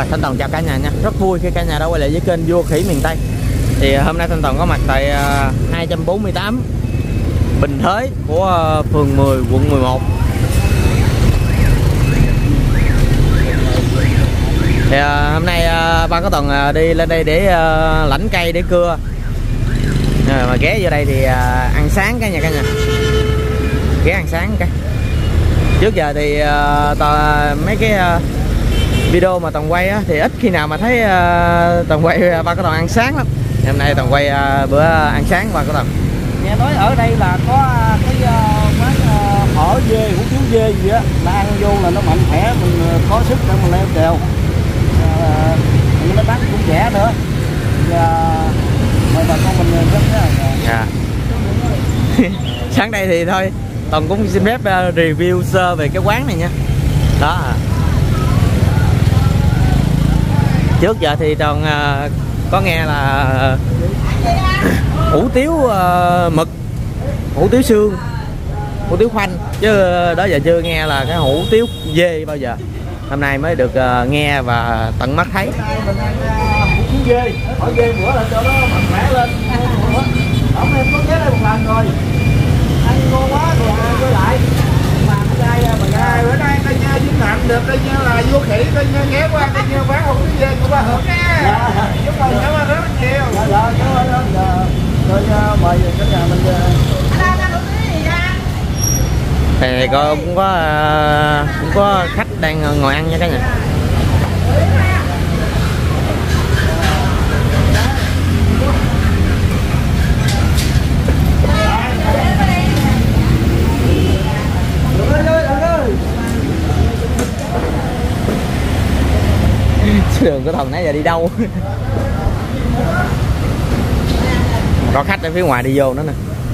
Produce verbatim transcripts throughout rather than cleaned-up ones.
Rồi Thanh Toàn chào cả nhà nha, rất vui khi cả nhà đã quay lại với kênh Vua Khỉ Miền Tây. Thì hôm nay Thanh Toàn có mặt tại uh, hai trăm bốn mươi tám Bình Thới của uh, phường mười quận mười một. Thì uh, hôm nay uh, ba có Toàn uh, đi lên đây để uh, lãnh cây để cưa. À, mà ghé vô đây thì uh, ăn sáng cả nhà cả nhà. Ghé ăn sáng cái. Trước giờ thì uh, toàn, mấy cái uh, video mà Toàn quay á, thì ít khi nào mà thấy uh, Toàn quay uh, ba có Toàn ăn sáng lắm. Hôm nay Toàn quay uh, bữa ăn sáng ba có Toàn. Nghe nói ở đây là có cái uh, quán uh, phở dê, hủ tiếu dê gì á, là ăn vô là nó mạnh khỏe, mình uh, có sức để mình leo trèo. Uh, những cái bác cũng trẻ nữa. Và mời bà con mình rất là. Dạ. Sáng đây thì thôi Toàn cũng xin phép uh, review sơ về cái quán này nha. Đó. Trước giờ thì Toàn uh, có nghe là uh, hủ tiếu uh, mực, hủ tiếu xương, hủ tiếu khoanh, chứ đó giờ chưa nghe là cái hủ tiếu dê bao giờ. Hôm nay mới được uh, nghe và tận mắt thấy. Mình ăn hủ tiếu dê, hỏi dê bữa là cho nó mạnh khỏe lên. Ông em có ghé đây một lần rồi, ăn ngon quá rồi quay lại. Mà đây mà đây bữa nay coi như Vinh Hạnh được coi như là Vua Khỉ coi như ghé qua coi như bán hủ tiếu dê của ba Hưởng nha. Chúc mừng cảm ơn rất là nhiều. Dạ dạ cảm ơn anh. Rồi mời cả nhà mình. Thì có cũng có uh, cũng có khách đang ngồi ăn nha cả nhà. Đường của Thần nãy giờ đi đâu? Có khách ở phía ngoài đi vô nữa nè.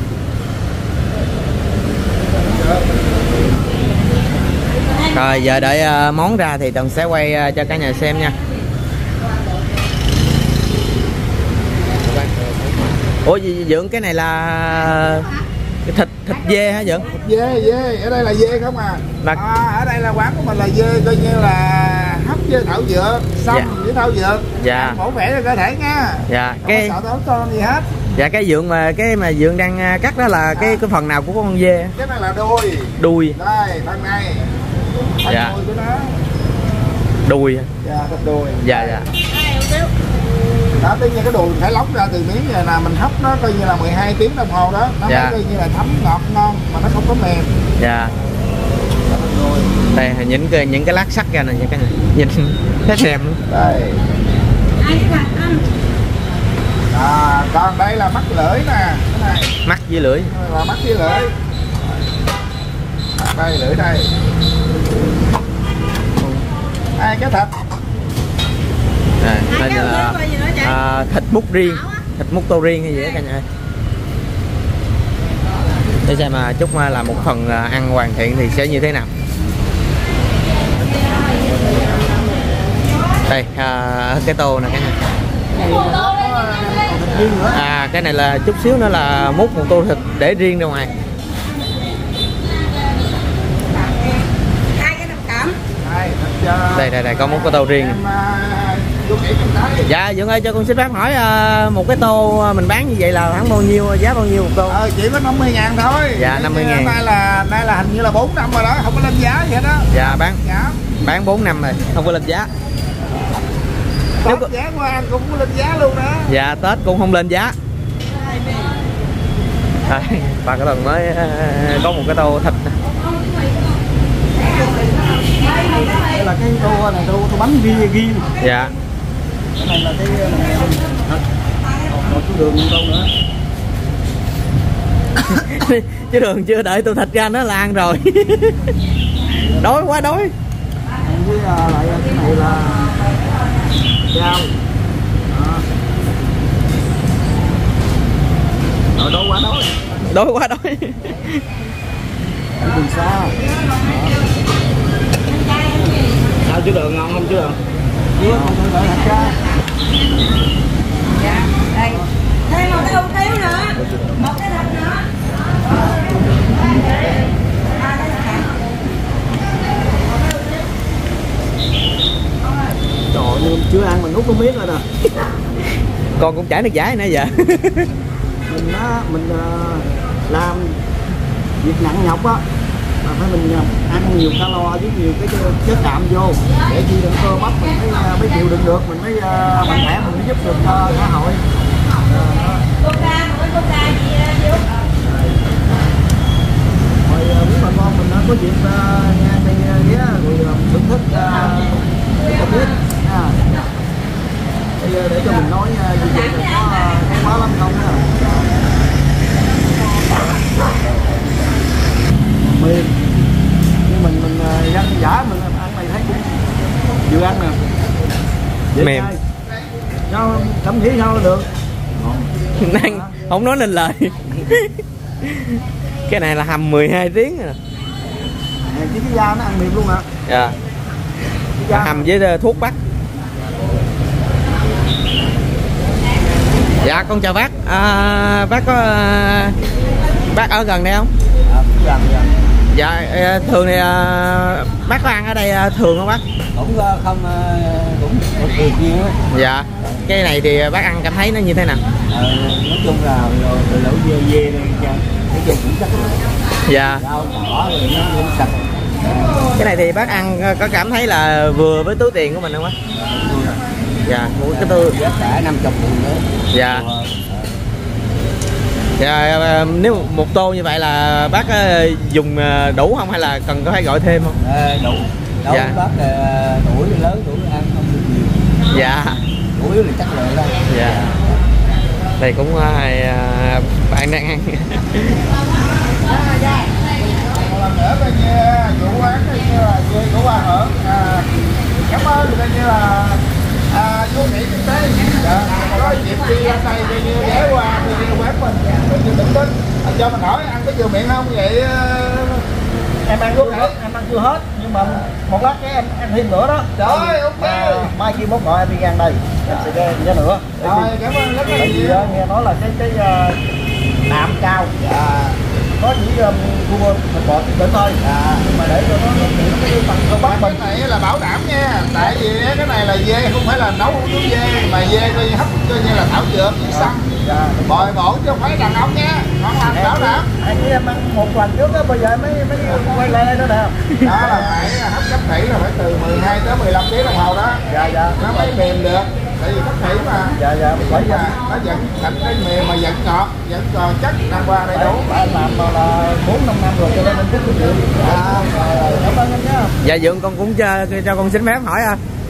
Rồi giờ đợi món ra thì Thần sẽ quay cho cả nhà xem nha. Ủa gì Dưỡng, cái này là cái thịt thịt dê hả Dưỡng? Thịt dê, dê, ở đây là dê không à. Là... à ở đây là quán của mình là dê, coi như là hấp với thảo dược, xong dạ. với thảo dược. Dạ. Bổ khỏe cho cơ thể nha. Dạ. Không cái sợ tốn con gì hết. Dạ cái Dưỡng mà cái mà Dưỡng đang cắt đó là cái cái phần nào của con dê? Cái này là đuôi. Đuôi. Đây, phần này. Phần dạ. đuôi của nó. Đuôi. Dạ, thịt đuôi. Dạ dạ. Đó, tất nhiên cái đùi phải lóc ra từ miếng này là mình hấp nó coi như là mười hai tiếng đồng hồ đó, nó dạ. mới coi như là thấm ngọt ngon mà nó không có mềm. Dạ. Đây những cái những cái lát sắt ra này nha cả nhà. Nhìn thấy thèm luôn. Đây. À, còn đây là mắt lưỡi nè, cái này. Mắt với lưỡi. Là mắt với lưỡi. Đây lưỡi đây. Đây cái thịt. Đây, đây là à, thịt múc riêng, thịt múc tô riêng hay gì đó cả nhà. Để xem mà Trúc làm một phần ăn hoàn thiện thì sẽ như thế nào. Đây à, cái tô này cả nhà. À cái này là chút xíu nữa là múc một tô thịt để riêng ra ngoài. Đây đây đây có một cái tô riêng. Dạ Dưỡng ơi, cho con xin phép hỏi uh, một cái tô mình bán như vậy là khoảng bao nhiêu, giá bao nhiêu một tô? Ờ, chỉ có năm mươi ngàn thôi. Dạ năm mươi ngàn. Nay là nay là hình như là bốn năm rồi đó, không có lên giá gì hết đó. Dạ bán dạ. bán bốn năm rồi, không có lên giá. Tết có... giá của anh cũng không lên giá luôn đó. Dạ Tết cũng không lên giá. Đây, bà cái lần mới uh, có một cái tô thịt. Đây là cái tô này, tô, tô bánh ghi ghi. Dạ. Cái này là cái một số đường đâu nữa. Chứ đường chưa đợi tô thịt ra nó là ăn rồi. Đói quá đói. Với lại cái này là rau. Rồi đói quá đói. Đói quá đói. Đường xa. Sao chứ đường ngon không chứ đường? Chưa, không thể đợi hạt ra. Dạ, đây. Thêm một cái hủ tiếu nữa. Một cái thịt nữa. Trời ơi, con miếng rồi nè. Con cũng chảy nước giải nữa giờ. Mình á, mình uh, làm việc nặng nhọc á, mà phải mình uh, ăn nhiều calo với nhiều cái chất đạm vô để chi đựng cơ bắp mình mới uh, mới chịu đựng được, mình mới uh, mạnh khỏe, mình mới giúp được cho xã hội. Coca, mỗi Coca gì vô? Rồi nếu mà con mình có dịp uh, ngang đây ghé rồi thưởng thức cho biết ha. Bây giờ để cho mình nói gì vậy là có cái quá lắm không á. Mềm. Nhưng mình mình dân giả mình ăn này thấy cũng vừa ăn nè. Dễ Mềm. Sao cảm nghĩ sao được. Năng không nói nên lời. Cái này là hầm mười hai tiếng rồi. Chứ cái da nó ăn mềm luôn hả? Dạ. Yeah. Hầm với thuốc bắc. Dạ con chào bác. À, bác có à, bác ở gần đây không? À, gần gần. Dạ thường thì à, bác có ăn ở đây à, thường không bác? Cũng không cũng thường xuyên á. Dạ. Cái này thì bác ăn cảm thấy nó như thế nào? À, nói chung là lẩu dê dê nói chung cũng chắc rồi. Dạ. Rau cỏ rồi nó cũng sạch. Cái này thì bác ăn có cảm thấy là vừa với túi tiền của mình không á? Dạ, một cái tư giá cả năm mươi nghìn nữa. Dạ. Dạ, nếu một tô như vậy là bác dùng đủ không hay là cần có phải gọi thêm không? À, đủ. Đâu dạ. Bác tuổi lớn tuổi ăn không được nhiều. Dạ. Tuổi là chắc lượng đó. Dạ. Đây cũng hai bạn đang ăn. Lần nữa coi như vụ án coi như là dê của Hoa Hưởng. À, cảm ơn coi như là à, vô nghỉ kinh tế. Dạ. Có dịp đi ra đây coi như ghé qua coi như quán mình coi như tỉnh tính. À, cho mình hỏi ăn có vừa miệng không vậy? Em ăn luôn hả? Em ăn chưa hết nhưng mà một lát cái em ăn thêm nữa đó. Trời ok. Mà, mai kia mốt gọi em đi ăn đây. Em sẽ ghé cho nữa. Rồi cảm ơn rất là nhiều. Nghe nói là cái cái uh, đạm cao. Dạ. Có chỉ um, thua thịt bò thịt tỉnh thôi. À, mà để cho nó nó cái phần cơ bắp mình này là bảo đảm nha. Tại vì cái này là dê không phải là nấu hủ tiếu dê mà dê coi như hấp coi như là thảo dược với xăng. Dạ. Bồi bổ chứ không phải đàn ông nha. Ngon lành bảo đảm. Anh với em ăn một lần trước đó bây giờ mới mới quay lại đó nè. Đó là phải hấp cấp thủy là phải từ mười hai tới mười lăm tiếng đồng hồ đó. Dạ dạ. Nó mới mềm được. Tại vì cấp thủy mà. Dạ dạ. Bởi vì nó vẫn thành cái mềm mà vẫn ngọt, vẫn còn chất năm qua đây đủ. Anh làm là bốn năm năm rồi cho nên mình thích cái chuyện. Dạ. Cảm ơn anh nhé. Dạ Dượng con cũng cho, cho con xin phép hỏi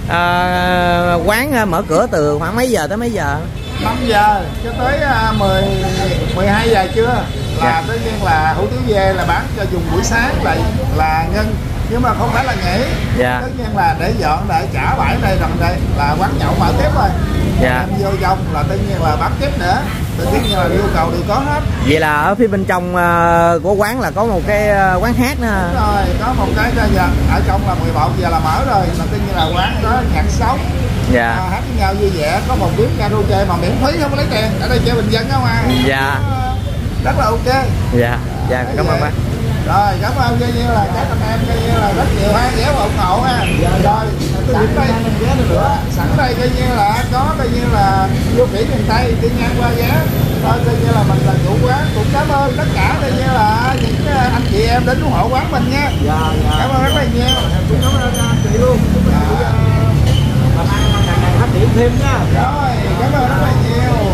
à, quán mở cửa từ khoảng mấy giờ tới mấy giờ? năm giờ cho tới mười, mười hai giờ trưa là dạ. Tất nhiên là hủ tiếu dê là bán cho dùng buổi sáng là là ngân nhưng mà không phải là nghỉ. Dạ. Tất nhiên là để dọn để trả bãi đây rồi đây là quán nhậu mở tiếp rồi. Dạ. Em vô trong là tất nhiên là bán tiếp nữa. Tất nhiên là yêu cầu đều có hết. Vậy là ở phía bên trong uh, của quán là có một cái uh, quán hát nữa. Đúng rồi, có một cái giờ ở trong là mười một giờ là mở rồi, mà tất nhiên là quán đó nhạc sống. Dạ. À, hát với nhau vui vẻ, có một tiếng karaoke mà miễn phí không có lấy tiền, ở đây chơi bình dân không à. Dạ. Rất là ok. Dạ, dạ cảm ơn bác. Rồi cảm ơn coi như là các anh em coi như là rất nhiều ha, ghé vào ủng hộ ha. Rồi tôi đến đây ghé nữa, sẵn đây coi như là có coi như là vô kỹ miền Tây đi ngang qua ghé. Thôi coi như là mình là chủ quán cũng cảm ơn tất cả coi như là những anh chị em đến ủng hộ quán mình nha. Dạ, dạ. Cảm ơn rất là nhiều. Cũng cảm ơn anh chị luôn. Dạ. Làm ăn ngày ngày phát triển thêm nha. Rồi cảm ơn rất là nhiều.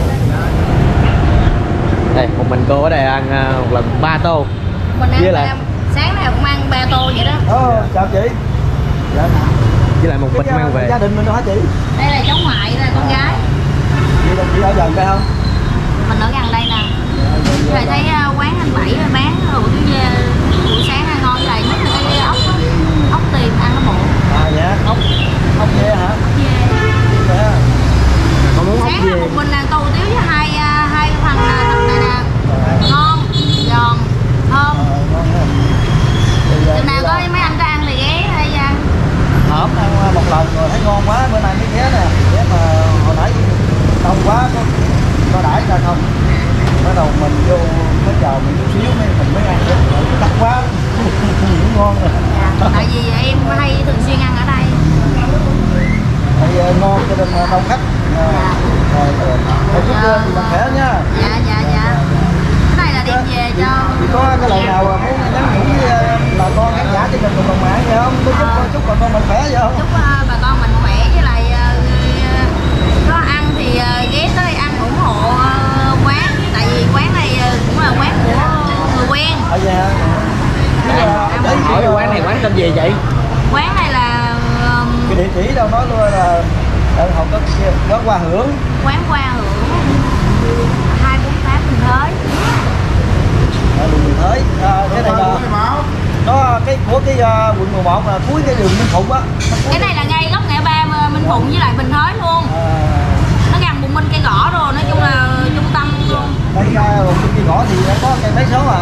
Đây một mình cô ở đây ăn một lần ba tô. Mình ăn với lại sáng nào cũng ăn ba tô vậy đó. Ồ, chào chị. Dạ. Với lại một bịch mang về. Gia đình mình đâu hả chị? Đây là cháu ngoại, đây là con gái. Chị, chị ở gần đây không? Mình ở gần đây nè. Rồi thấy uh, quán anh Bảy bán hủ tiếu dê buổi sáng ăn ngon lại nhất là cái ốc đó. Ốc tiền ăn nó bụng. À dạ, ốc ốc dê hả? Ốc dê. Dạ. Con muốn ốc Sáng là một mình là tô hủ tiếu với hai uh, hai phần uh, này nè. Ngon, giòn, thơm. Chừng nào có mấy anh có ăn thì ghé đây nha. Hổm ăn một lần rồi thấy ngon quá, bữa nay mới ghé nè. Ghé mà hồi nãy đông quá có, có đãi ra không. Bắt đầu mình vô mới chờ mình chút xíu mới mình mới ăn được. Đắt quá. Cũng ngon rồi. Dạ, tại vì em hay thường xuyên ăn ở đây. Thì ngon cho nên đông khách. Rồi rồi chúc thì làm khỏe nha. Dạ dạ dạ. Cái này là đem về cho. Thì có cái lời nào muốn nhắn nhủ với bà con khán giả trên kênh Đồng Mạng vậy không? Tôi chúc à. chúc bà con mình khỏe vậy không? Chúc uh, bà con mình khỏe với lại uh, có ăn thì uh, ghé tới ăn ủng hộ uh, quán, tại vì quán này uh, cũng là quán của người quen. À, dạ. Hỏi, hỏi quán này quán tên gì vậy? Quán này là um, cái địa chỉ đâu nói luôn là ở học có quán Hoa Hưởng. Quán Hoa Hưởng hai bốn tám Bình Thới. Ở đường Bình Thới. À, cái này là nó cái của cái uh, quận mười một là cuối cái đường Minh Phụng á. Cái này là ngay góc ngã ba Minh Phụng với lại Bình Thới luôn. À. Nó gần bùng minh cây gõ rồi, nói chung là trung tâm luôn. Đây ra rồi cây gõ thì có cây mấy số à?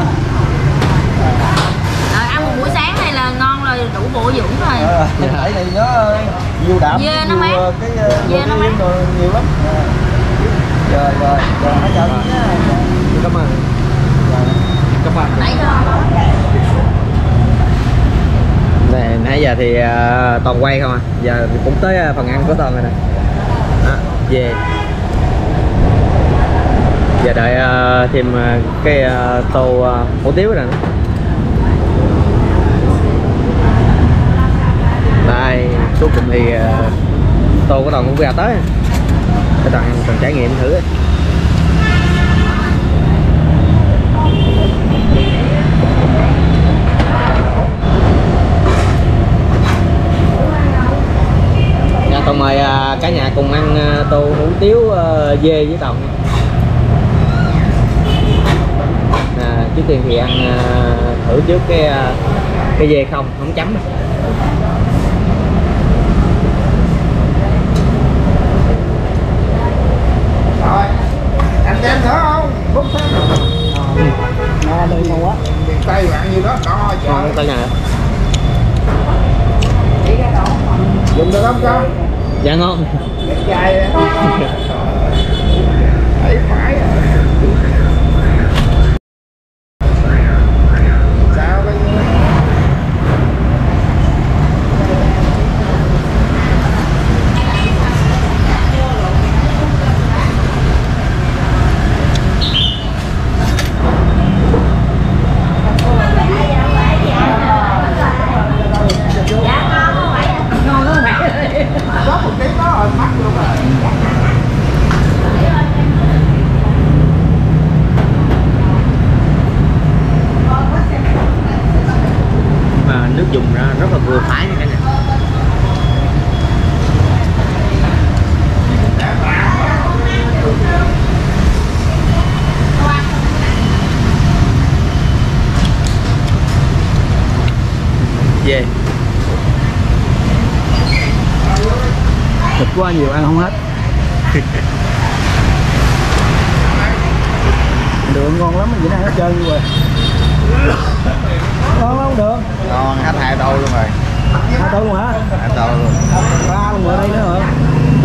À, ăn một buổi sáng này là ngon rồi, đủ bổ dưỡng rồi. À, cái này nó nhiều đạm, dê nó nhiều mát. cái Dê nó mát nhiều lắm. À. Rồi rồi, rồi hãy chào chị nhé. Cảm ơn. Cảm ơn. Nãy giờ. Này, nãy giờ thì uh, toàn quay không à, giờ thì cũng tới uh, phần ăn của toàn rồi nè. À, về giờ đợi uh, thêm uh, cái uh, tô uh, hủ tiếu này nữa. Đây cuối cùng thì uh, tô của toàn cũng ra tới, cái toàn ăn còn trải nghiệm thử ấy. Tôi mời uh, cả nhà cùng ăn uh, tô hủ tiếu uh, dê với Toàn. À, trước tiên thì ăn uh, thử trước cái uh, cái dê không, không chấm. Rồi, anh cho em thở không? Phút thêm. Ngon đây ngon quá. Miền Tây bạn như đó, đó trời. Ngon tới nhà. Dùng được không con? Dạ ngon. Đẹp trai á. Thấy phải à. Sao bây giờ? Có một cái đó rồi mắc luôn rồi. Mà nước dùng ra rất là vừa phải nha cả nhà. Về Thịt quá nhiều ăn không hết. Đường ngon lắm, vậy nó ăn hết trơn luôn rồi. Ngon không được? Ngon, hết hai tô luôn rồi. Hai tô luôn hả? Hai tô luôn. Ba luôn ở đây nữa hả?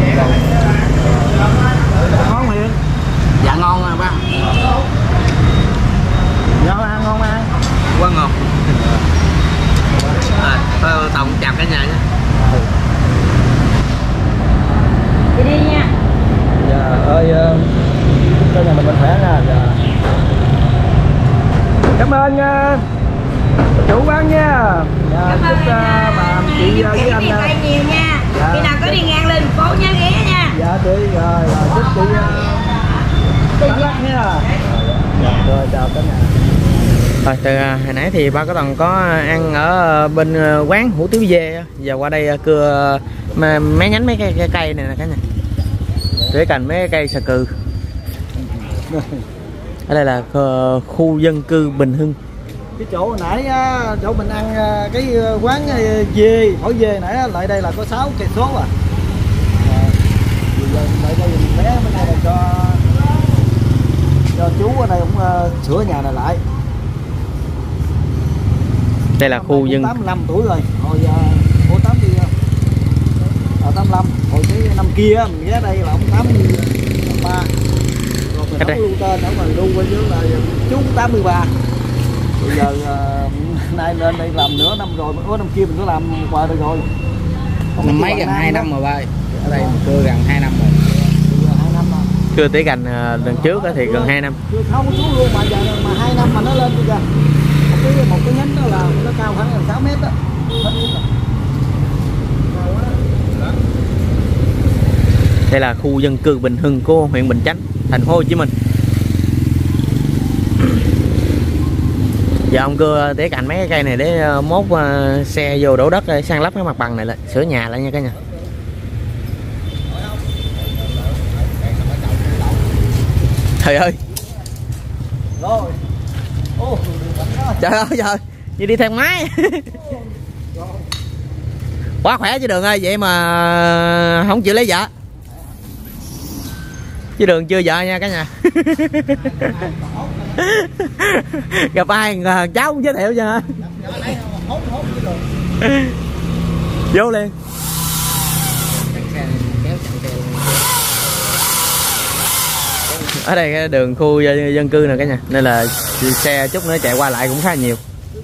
Ngon Hiền. dạ ngon à bác. Ngon ăn ngon ăn. Quá ngon. À, thôi Tổng chào cả nhà nhé. Đi đi nha. Dạ ơi cho nhà mình mình khỏe nha. Dạ. Cảm ơn uh, chủ quán nha. Dạ, Cảm chúc ơn uh, bà chị uh, với anh miền Tây nhiều nha. Dạ. Khi nào có đi ngang lên phố nhớ ghé nha. Dạ chị rồi, rồi chúc chị uh, lắc nha. Dạ, rồi chào cả nhà. Rồi từ hồi nãy thì ba có Toàn có ăn ở bên quán hủ tiếu dê, giờ qua đây cưa mấy nhánh mấy cây, cây, cây này nè cả nhà, để cành mấy cây xà cừ. Ở đây là khu dân cư Bình Hưng. Cái chỗ hồi nãy chỗ mình ăn cái quán dê hỏi dê nãy lại đây là có sáu cây số à. Giờ lại đây mình bé bên này là cho cho chú ở đây cũng uh, sửa nhà này lại. Đây là khu dân tám mươi lăm tuổi rồi, hồi uh, cô tám mươi uh, tám mươi lăm, hồi cái năm kia mình ghé đây là ông tám mươi ba. Rồi mình không lưu tên, ông mình lưu bên dưới là chú tám mươi ba. Bây giờ uh, nay lên đây làm nửa năm rồi, mới có năm kia mình có làm qua đây rồi. năm mấy gần hai năm rồi ba. Ở đây mình cưa gần hai năm rồi. hai năm rồi. Cưa tỉa cành lần trước thì gần hai năm. Cưa không xuống luôn mà giờ mà hai năm mà nó lên kìa. Một cái một cái nhánh đó là nó cao khoảng gần sáu mét đó. Đây là khu dân cư Bình Hưng của huyện Bình Chánh, thành phố Hồ Chí Minh. Giờ ông cưa tỉa cành mấy cái cây này để mốt uh, xe vô đổ đất để san lấp cái mặt bằng này lại, sửa nhà lại nha cả nhà. Trời ơi. Rồi. Ô, trời ơi trời, như đi thang máy. Quá khỏe chứ Đường ơi, vậy mà không chịu lấy vợ. Chứ Đường chưa vợ nha cả nhà. Gặp ai cháu cũng giới thiệu cho. Vô liền. Ở đây cái đường khu dân cư nè cả nhà, nên là xe chút nữa chạy qua lại cũng khá nhiều.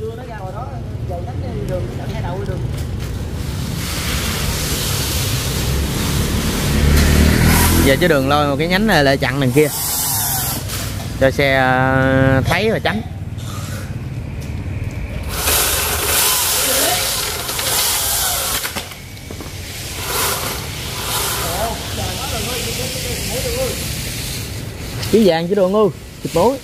Giờ chứ Đường lôi một cái nhánh này lại chặn đằng kia cho xe thấy và tránh. Chí vàng chứ Đường ơi, thịt bối.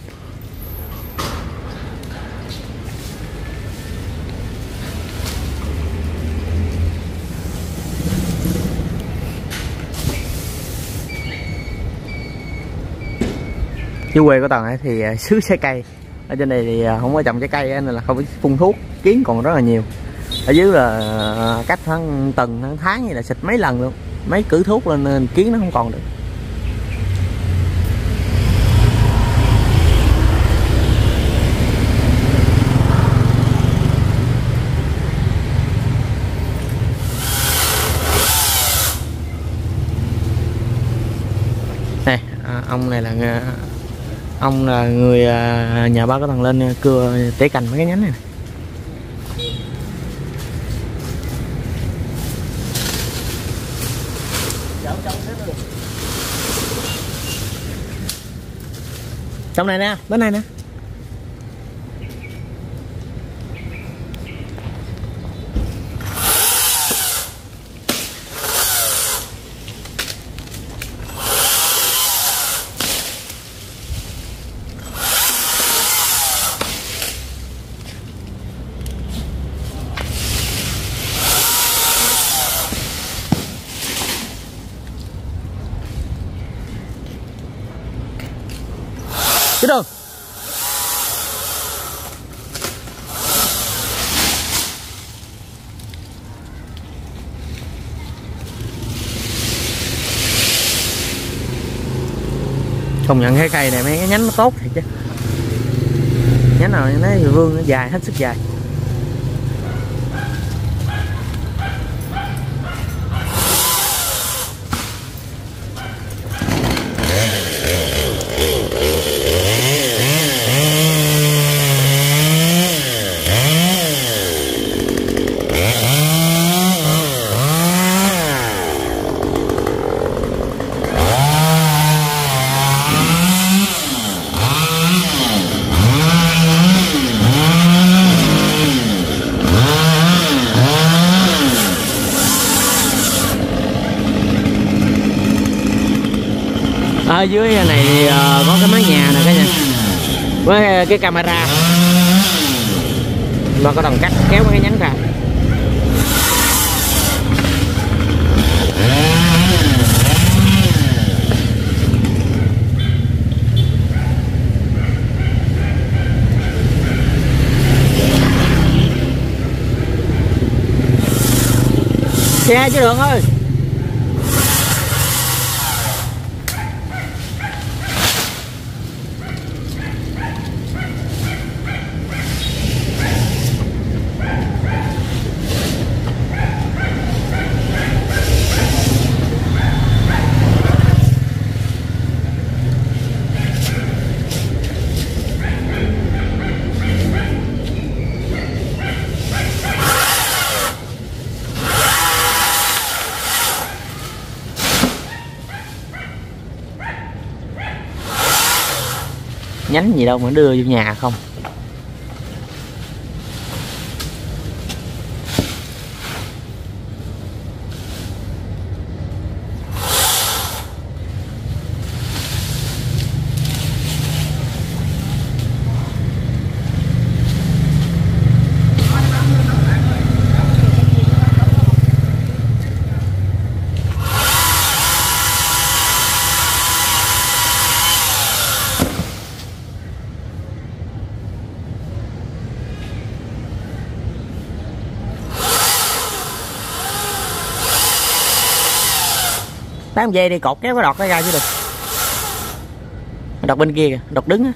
Chứ quê của Toàn ấy thì xứ trái cây, ở trên này thì không có trồng trái cây nên là không phải phun thuốc, kiến còn rất là nhiều. Ở dưới là cách tháng tuần tháng tháng như là xịt mấy lần luôn, mấy cử thuốc lên nên kiến nó không còn được. Nè, ông này là ông là người nhà ba có thằng lên cưa tỉa cành mấy cái nhánh này. Trong này nè, bên này nè. Chứ Đường. Công nhận cái cây này mấy cái nhánh nó tốt thiệt chứ. Nhánh nào nó vương nó dài, hết sức dài. Ở dưới này thì có cái mái nhà nè cả nhà, với cái camera mà có đồng cắt kéo mấy cái nhánh ra. Xe chứ Đường ơi. nhánh gì đâu mà đưa vô nhà không. Tám dây đi cột kéo cái đọt nó ra chứ được. Đọt bên kia kìa, đọt đứng á.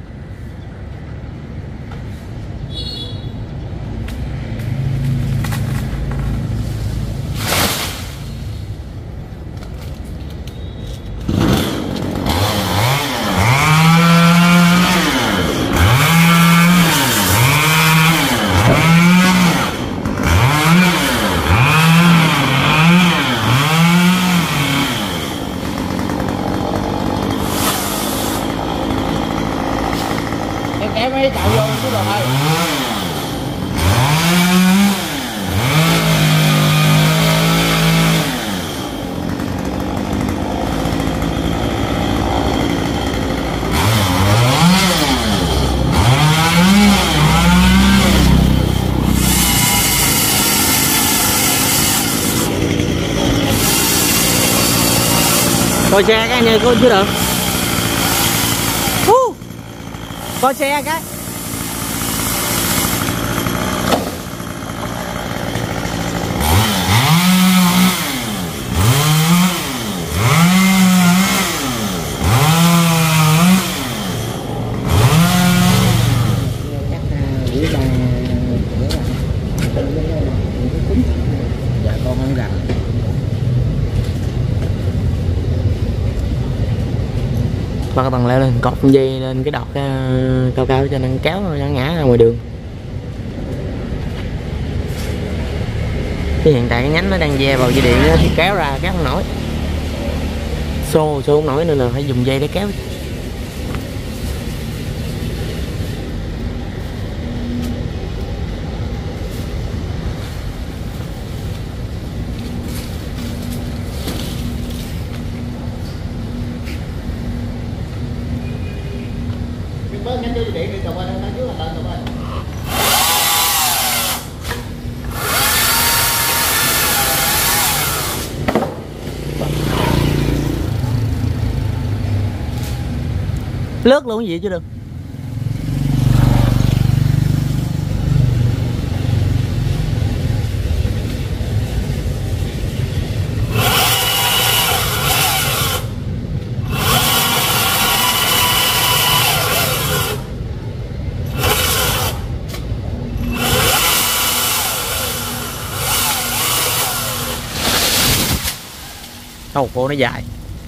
Kéo mấy cậu vô chút rồi thôi. Coi xe cái này coi chưa được. Uh, coi xe cái. Dạ con không rành. Ba cái tầng leo lên cột dây lên cái đọt cao cao cho nên kéo nó ngã ra ngoài đường. Cái hiện tại cái nhánh nó đang ve vào dây điện thì kéo ra kéo không nổi, xô xô không nổi nên là phải dùng dây để kéo. Bớt nhánh dây điện đi chồng ơi, đang trước là lên chồng ơi. Lướt luôn cái gì chứ được. Đầu cô nó dài.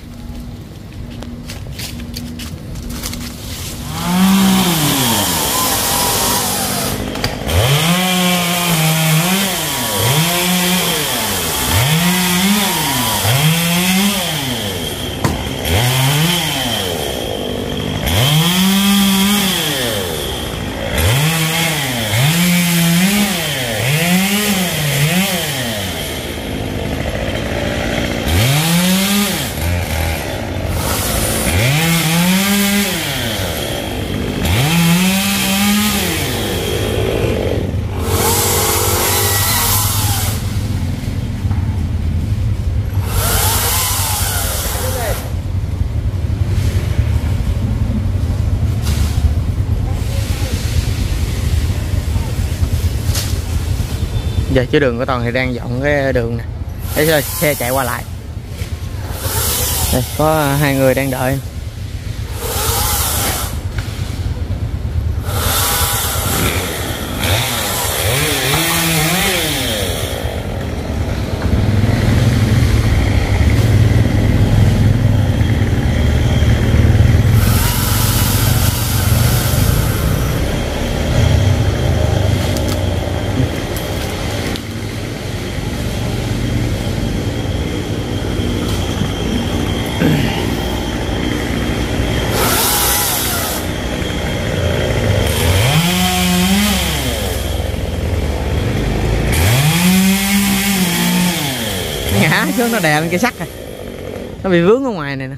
Giờ chứ đường của Toàn thì đang dọn cái đường nè để xe chạy qua lại. Đây, có hai người đang đợi. ngã xuống nó đè lên cây sắt rồi, nó bị vướng ở ngoài này nè.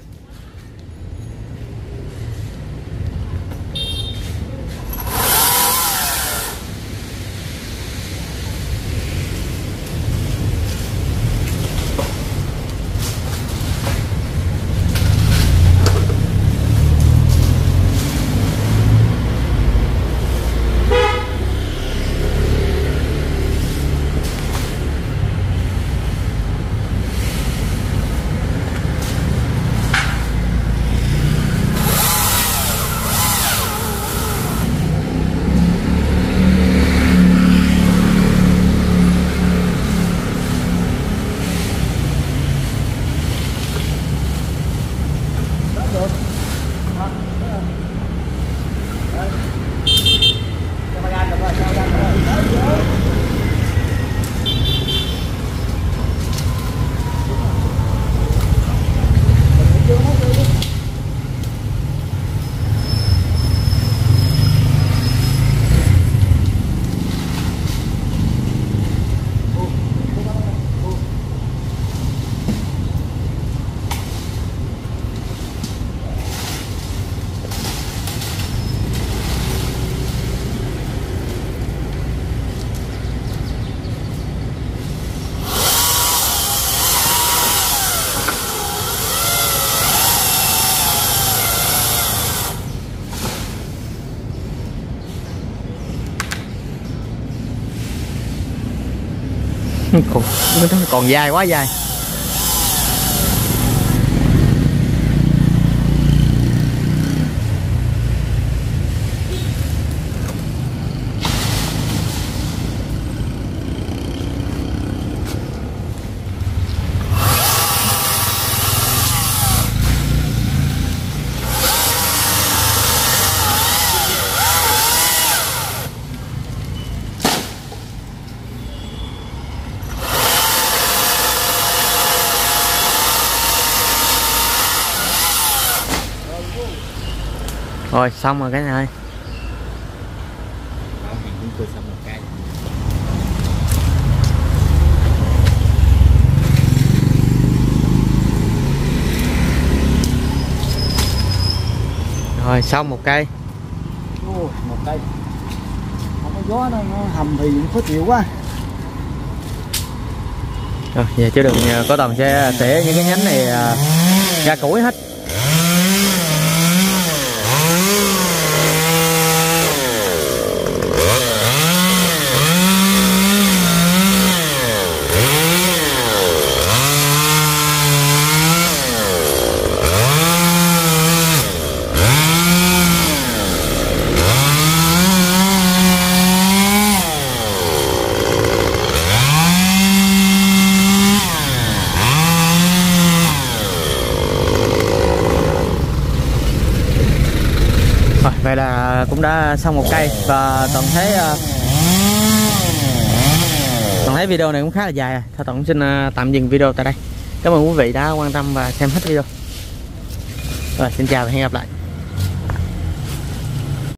còn còn dài quá dài. Rồi xong rồi cái này. Rồi xong một cây. Ô, một cây. Không có gió nó, nó hầm thì cũng khó chịu quá. Rồi giờ chứ đừng có Toàn sẽ tỉa những cái nhánh này ra củi hết. Vậy là cũng đã xong một cây và Toàn thấy Toàn thấy video này cũng khá là dài rồi. Thôi Toàn cũng xin tạm dừng video tại đây. Cảm ơn quý vị đã quan tâm và xem hết video. Rồi xin chào và hẹn gặp lại.